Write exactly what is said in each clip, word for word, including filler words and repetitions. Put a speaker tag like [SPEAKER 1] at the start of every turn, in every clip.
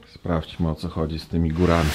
[SPEAKER 1] Sprawdźmy, o co chodzi z tymi górami.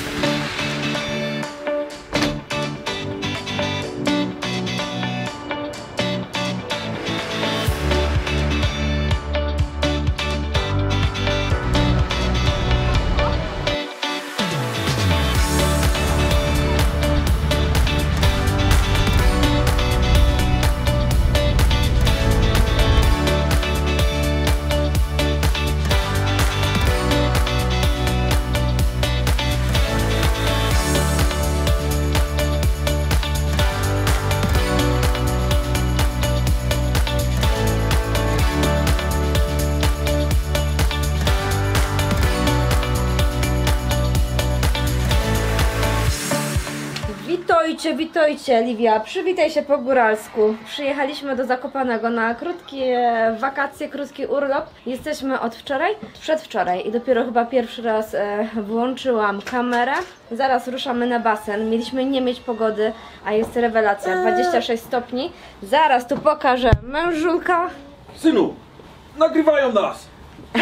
[SPEAKER 2] Witajcie, witajcie, Liwia, przywitaj się po góralsku. Przyjechaliśmy do Zakopanego na krótkie wakacje, krótki urlop. Jesteśmy od wczoraj, przedwczoraj i dopiero chyba pierwszy raz e, włączyłam kamerę. Zaraz ruszamy na basen. Mieliśmy nie mieć pogody, a jest rewelacja, dwadzieścia sześć stopni. Zaraz tu pokażę mężulka.
[SPEAKER 3] Synu, nagrywają nas! No.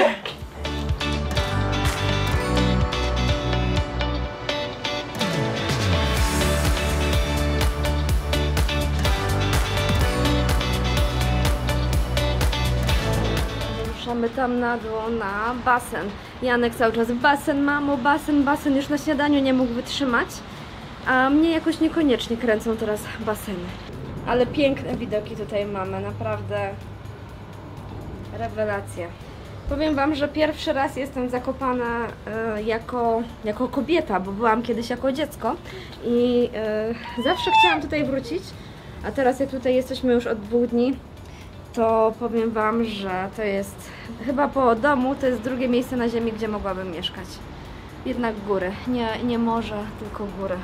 [SPEAKER 2] Ruszamy tam na dół na basen. Janek cały czas basen, mamo, basen, basen. Już na śniadaniu nie mógł wytrzymać. A mnie jakoś niekoniecznie kręcą teraz baseny. Ale piękne widoki tutaj mamy, naprawdę rewelacja. Powiem wam, że pierwszy raz jestem zakopana y, jako, jako kobieta, bo byłam kiedyś jako dziecko i y, zawsze chciałam tutaj wrócić, a teraz jak tutaj jesteśmy już od dwóch dni, to powiem wam, że to jest chyba po domu, to jest drugie miejsce na ziemi, gdzie mogłabym mieszkać. Jednak góry, nie, nie morze, tylko góry.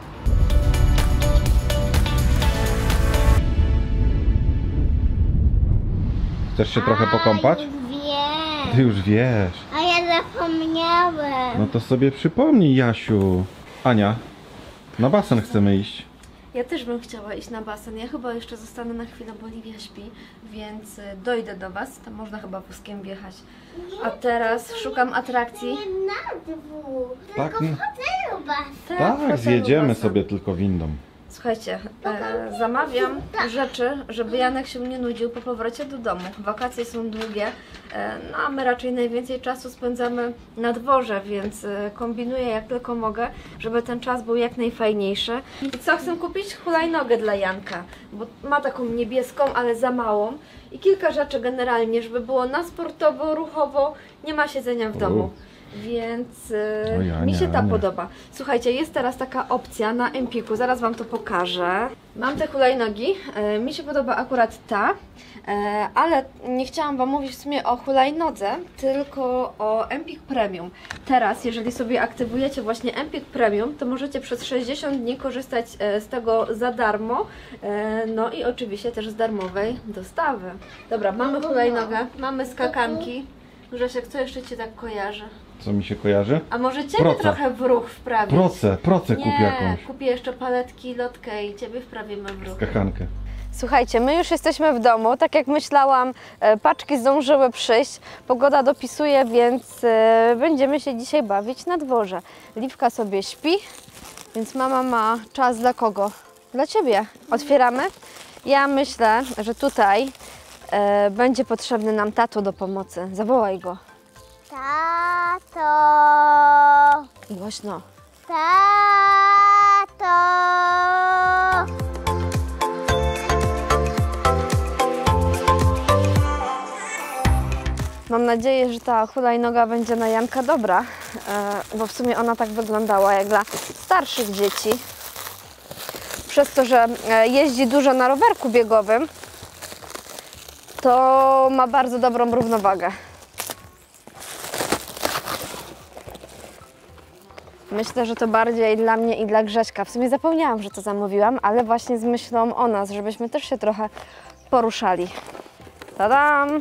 [SPEAKER 1] Chcesz się trochę pokąpać?
[SPEAKER 4] Wiem.
[SPEAKER 1] Ty już wiesz.
[SPEAKER 4] A ja zapomniałem.
[SPEAKER 1] No to sobie przypomnij, Jasiu. Ania, na basen chcemy iść.
[SPEAKER 2] Ja też bym chciała iść na basen. Ja chyba jeszcze zostanę na chwilę, bo Liwia śpi, więc dojdę do was. Tam można chyba wózkiem wjechać. A teraz szukam atrakcji.
[SPEAKER 4] Nie na dwóch,
[SPEAKER 1] Tak,
[SPEAKER 4] tylko w
[SPEAKER 1] no.
[SPEAKER 4] hotelu basen.
[SPEAKER 1] Tak,
[SPEAKER 2] hotelu
[SPEAKER 1] zjedziemy
[SPEAKER 2] basen.
[SPEAKER 1] sobie tylko windą.
[SPEAKER 2] Słuchajcie, e, zamawiam rzeczy, żeby Janek się nie nudził po powrocie do domu. Wakacje są długie, e, no a my raczej najwięcej czasu spędzamy na dworze, więc e, kombinuję jak tylko mogę, żeby ten czas był jak najfajniejszy. I co chcę kupić? Hulajnogę dla Janka, bo ma taką niebieską, ale za małą. I kilka rzeczy generalnie, żeby było na sportowo, ruchowo, nie ma siedzenia w domu. Więc yy,
[SPEAKER 1] Oj, Ania,
[SPEAKER 2] mi się ta
[SPEAKER 1] Ania.
[SPEAKER 2] podoba. Słuchajcie, jest teraz taka opcja na Empiku, zaraz wam to pokażę. Mam te hulajnogi, yy, mi się podoba akurat ta, yy, ale nie chciałam wam mówić w sumie o hulajnodze, tylko o Empik Premium. Teraz, jeżeli sobie aktywujecie właśnie Empik Premium, to możecie przez sześćdziesiąt dni korzystać yy, z tego za darmo, yy, no i oczywiście też z darmowej dostawy. Dobra, mamy hulajnogę, mamy skakanki. Grzesiek, co jeszcze Cię tak kojarzy?
[SPEAKER 1] Co mi się kojarzy?
[SPEAKER 2] A może Ciebie
[SPEAKER 1] Proce.
[SPEAKER 2] trochę w ruch wprawić?
[SPEAKER 1] Proce, proce kup
[SPEAKER 2] Nie,
[SPEAKER 1] jakąś.
[SPEAKER 2] kupię jeszcze paletki, lotkę i Ciebie wprawimy w ruch.
[SPEAKER 1] Skachankę.
[SPEAKER 2] Słuchajcie, my już jesteśmy w domu. Tak jak myślałam, paczki zdążyły przyjść. Pogoda dopisuje, więc będziemy się dzisiaj bawić na dworze. Liwka sobie śpi, więc mama ma czas dla kogo? Dla Ciebie. Otwieramy. Ja myślę, że tutaj e, będzie potrzebny nam tato do pomocy. Zawołaj go.
[SPEAKER 4] Tato.
[SPEAKER 2] Głośno.
[SPEAKER 4] Tato.
[SPEAKER 2] Mam nadzieję, że ta hulajnoga będzie na Janka dobra, e, bo w sumie ona tak wyglądała jak dla starszych dzieci. Przez to, że e, jeździ dużo na rowerku biegowym, to ma bardzo dobrą równowagę. Myślę, że to bardziej dla mnie i dla Grześka. W sumie zapomniałam, że to zamówiłam, ale właśnie z myślą o nas, żebyśmy też się trochę poruszali. Tadam!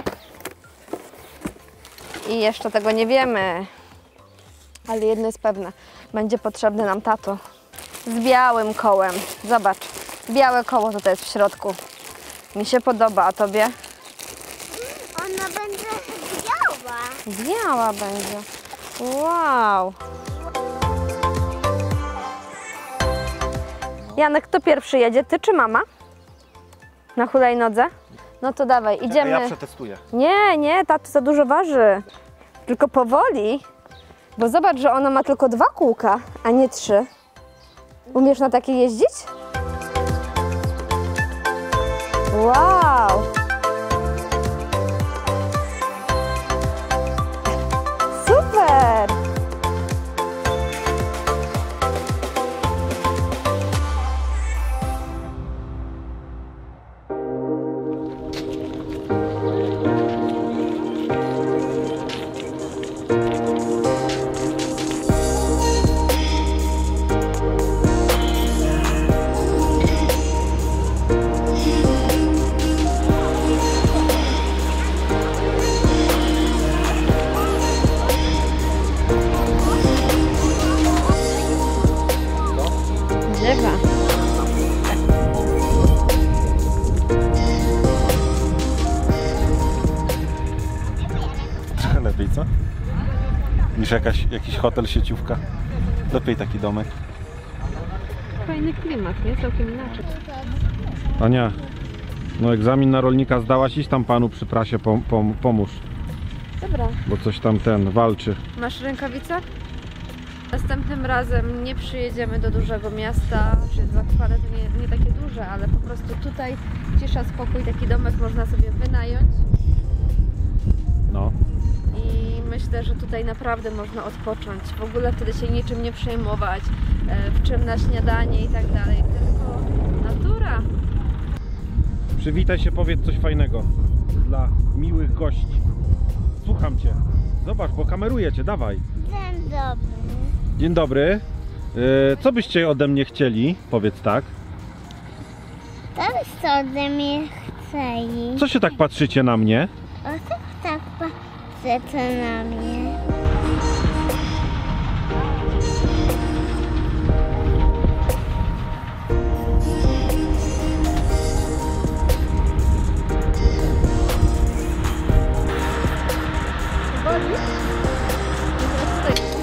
[SPEAKER 2] I jeszcze tego nie wiemy, ale jedno jest pewne, będzie potrzebny nam tato z białym kołem. Zobacz, białe koło tutaj jest w środku. Mi się podoba, a Tobie?
[SPEAKER 4] Ona będzie biała.
[SPEAKER 2] Biała będzie. Wow. Janek, kto pierwszy jedzie? Ty czy mama? Na hulajnodze? No to dawaj, idziemy.
[SPEAKER 1] Ja przetestuję.
[SPEAKER 2] Nie, nie, tato za dużo waży. Tylko powoli. Bo zobacz, że ona ma tylko dwa kółka, a nie trzy. Umiesz na takie jeździć? Wow! Super! Drzewa.
[SPEAKER 1] Trochę lepiej, co? Niż jakaś, jakiś hotel, sieciówka. Lepiej taki domek.
[SPEAKER 2] Fajny klimat, nie? Całkiem inaczej.
[SPEAKER 1] Ania, no egzamin na rolnika zdałaś, iść tam panu przy prasie pom pom pomóż.
[SPEAKER 2] Dobra.
[SPEAKER 1] Bo coś tam ten walczy.
[SPEAKER 2] Masz rękawice? Następnym razem nie przyjedziemy do dużego miasta, czy Zakwale to nie, nie takie duże, ale po prostu tutaj cisza, spokój, taki domek można sobie wynająć
[SPEAKER 1] No.
[SPEAKER 2] i myślę, że tutaj naprawdę można odpocząć. W ogóle wtedy się niczym nie przejmować, e, w czym na śniadanie i tak dalej, tylko natura.
[SPEAKER 1] Przywitaj się, powiedz coś fajnego dla miłych gości. Słucham cię. Zobacz, bo kameruję cię, dawaj.
[SPEAKER 4] Dzień dobry.
[SPEAKER 1] Dzień dobry. Yy, co byście ode mnie chcieli? Powiedz tak.
[SPEAKER 4] To byś ode mnie chcieli.
[SPEAKER 1] Co się tak patrzycie na mnie?
[SPEAKER 4] O co tak patrzycie na mnie?
[SPEAKER 2] Boli? I teraz tutaj.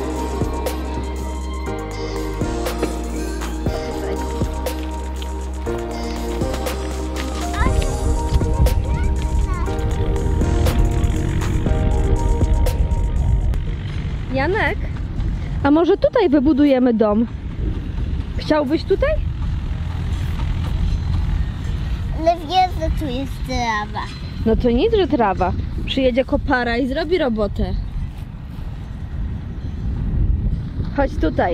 [SPEAKER 2] Janek, a może tutaj wybudujemy dom? Chciałbyś tutaj?
[SPEAKER 4] Ale wiesz, że tu jest trawa.
[SPEAKER 2] No to nic, że trawa. Przyjedzie kopara i zrobi robotę. Chodź tutaj.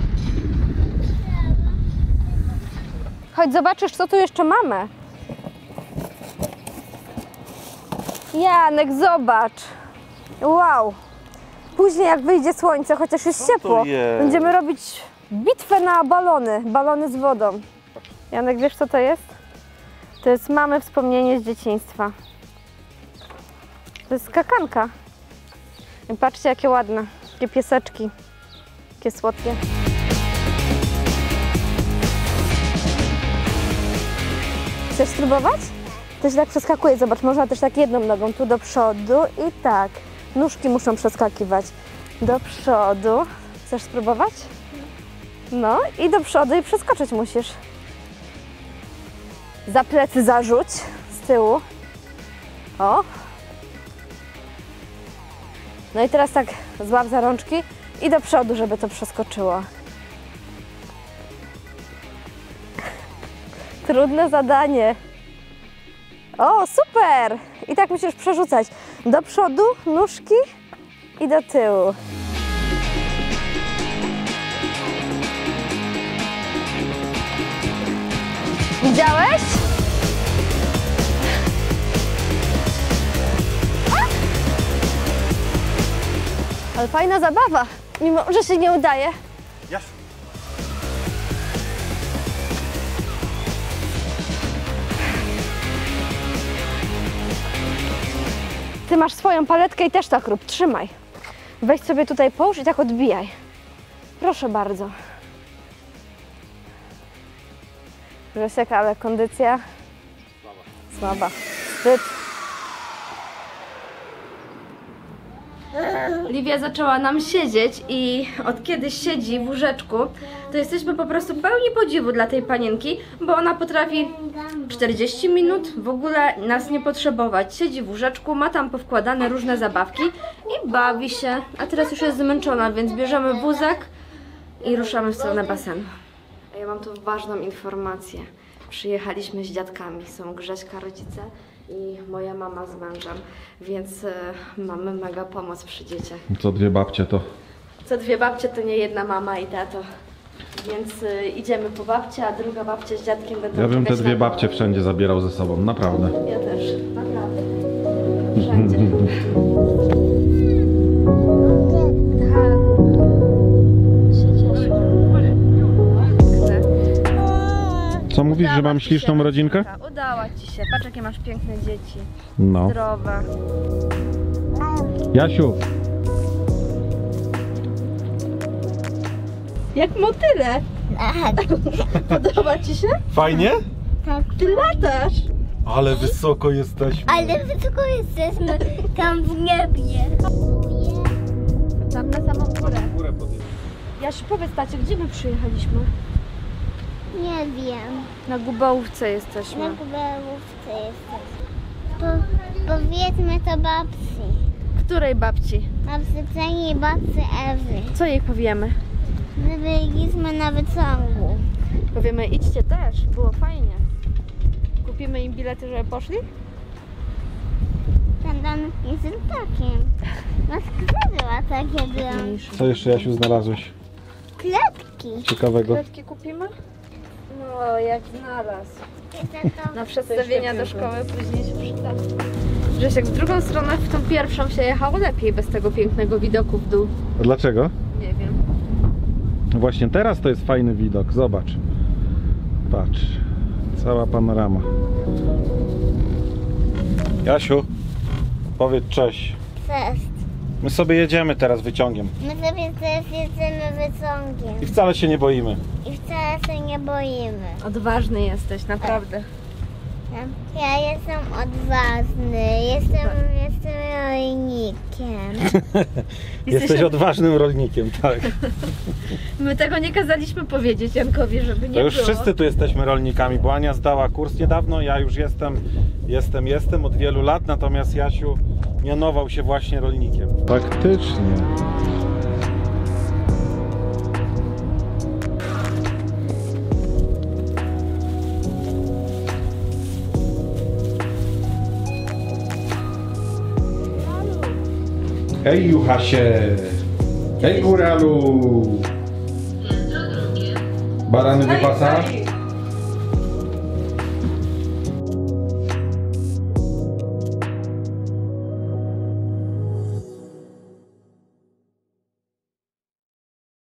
[SPEAKER 2] Chodź, zobaczysz, co tu jeszcze mamy. Janek, zobacz. Wow. Później jak wyjdzie słońce, chociaż jest
[SPEAKER 1] to
[SPEAKER 2] ciepło,
[SPEAKER 1] jest?
[SPEAKER 2] będziemy robić bitwę na balony. Balony z wodą. Janek, wiesz, co to jest? To jest mamy wspomnienie z dzieciństwa. To jest skakanka. I patrzcie, jakie ładne. Takie pieseczki. Jakie słodkie. Chcesz spróbować? To się tak przeskakuje. Zobacz, można też tak jedną nogą tu do przodu i tak. Nóżki muszą przeskakiwać. Do przodu. Chcesz spróbować? No i do przodu i przeskoczyć musisz. Za plecy zarzuć. Z tyłu. O. No i teraz tak złap za rączki i do przodu, żeby to przeskoczyło. Trudne zadanie. O, super! I tak musisz przerzucać do przodu, nóżki i do tyłu. Widziałeś? Ale fajna zabawa, mimo że się nie udaje.
[SPEAKER 1] Jasiu.
[SPEAKER 2] Ty masz swoją paletkę i też tak rób, trzymaj. Weź sobie tutaj połóż i tak odbijaj. Proszę bardzo. Grzesiek, ale kondycja? Słaba. Słaba. Wstyd. Livia zaczęła nam siedzieć i od kiedy siedzi w łóżeczku, to jesteśmy po prostu pełni podziwu dla tej panienki, bo ona potrafi czterdzieści minut w ogóle nas nie potrzebować. Siedzi w łóżeczku, ma tam powkładane różne zabawki i bawi się, a teraz już jest zmęczona, więc bierzemy wózek i ruszamy w stronę basenu. A ja mam tu ważną informację. Przyjechaliśmy z dziadkami, są Grześka rodzice i moja mama z mężem, więc y, mamy mega pomoc przy dzieciach.
[SPEAKER 1] Co dwie babcie to?
[SPEAKER 2] Co dwie babcie to nie jedna mama i tato. Więc y, idziemy po babcię, a druga babcia z dziadkiem będą
[SPEAKER 1] Ja bym te
[SPEAKER 2] czekać
[SPEAKER 1] dwie
[SPEAKER 2] na-
[SPEAKER 1] babcie wszędzie zabierał ze sobą, naprawdę.
[SPEAKER 2] Ja też, naprawdę. Wszędzie.
[SPEAKER 1] Co mówisz, że
[SPEAKER 2] Udała
[SPEAKER 1] mam
[SPEAKER 2] ci
[SPEAKER 1] śliczną
[SPEAKER 2] się,
[SPEAKER 1] rodzinkę?
[SPEAKER 2] Marcinka, Udała ci się. Patrz, jakie masz piękne dzieci.
[SPEAKER 1] No.
[SPEAKER 2] Zdrowe.
[SPEAKER 1] Jasiu,
[SPEAKER 2] Jak motyle.
[SPEAKER 4] Tak,
[SPEAKER 2] Podoba ci się?
[SPEAKER 1] fajnie?
[SPEAKER 4] tak.
[SPEAKER 2] Ty latasz.
[SPEAKER 1] Ale wysoko jesteśmy.
[SPEAKER 4] Ale wysoko jesteśmy tam w niebie.
[SPEAKER 2] Tam na samą górę. Jasiu, powiedz tacie, gdzie my przyjechaliśmy?
[SPEAKER 4] Nie wiem.
[SPEAKER 2] Na Gubałówce jesteśmy.
[SPEAKER 4] Na górówce jesteśmy. Po, powiedzmy to babci.
[SPEAKER 2] Której babci?
[SPEAKER 4] Na wsycenie babci Ewy.
[SPEAKER 2] Co jej powiemy?
[SPEAKER 4] My byliśmy na wyciągu.
[SPEAKER 2] Powiemy, idźcie też, było fajnie. Kupimy im bilety, żeby poszli?
[SPEAKER 4] Ten dom jest takim. Na skrzydła takie były.
[SPEAKER 1] Co jeszcze, Jasiu, znalazłeś
[SPEAKER 4] Klatki.
[SPEAKER 1] ciekawego?
[SPEAKER 2] Biletki kupimy? No, jak znalazł.
[SPEAKER 4] To
[SPEAKER 2] Na przedstawienia do szkoły później się przyda. Grzesiek, w drugą stronę, w tą pierwszą się jechało lepiej bez tego pięknego widoku w dół.
[SPEAKER 1] A dlaczego?
[SPEAKER 2] Nie wiem.
[SPEAKER 1] No właśnie teraz to jest fajny widok, zobacz. Patrz, cała panorama. Jasiu, powiedz cześć.
[SPEAKER 4] Cześć.
[SPEAKER 1] My sobie jedziemy teraz wyciągiem
[SPEAKER 4] My sobie też jedziemy wyciągiem.
[SPEAKER 1] i wcale się nie boimy.
[SPEAKER 4] I wcale się nie boimy.
[SPEAKER 2] Odważny jesteś, naprawdę.
[SPEAKER 4] Ja jestem odważny. Jestem, jestem rolnikiem.
[SPEAKER 1] Jesteś odważnym rolnikiem, tak.
[SPEAKER 2] My tego nie kazaliśmy powiedzieć Jankowi, żeby nie
[SPEAKER 1] To już
[SPEAKER 2] było.
[SPEAKER 1] wszyscy tu jesteśmy rolnikami, bo Ania zdała kurs niedawno, ja już jestem, jestem, jestem od wielu lat, natomiast Jasiu mianował się właśnie rolnikiem. Faktycznie. Hej Juchasie! Hej góralu! Barany wypasasz?